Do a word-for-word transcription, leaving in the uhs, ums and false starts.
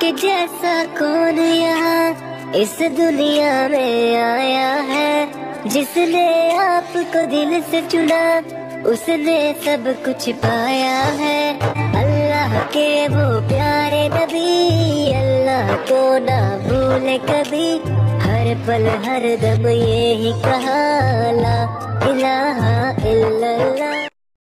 आपके जैसा कौन यहाँ इस दुनिया में आया है। जिसने आपको दिल से चुना उसने सब कुछ पाया है। अल्लाह के वो प्यारे नबी, अल्लाह को ना भूले कभी। हर पल हर दम ये ही कहा ला इलाहा इल्लल्लाह।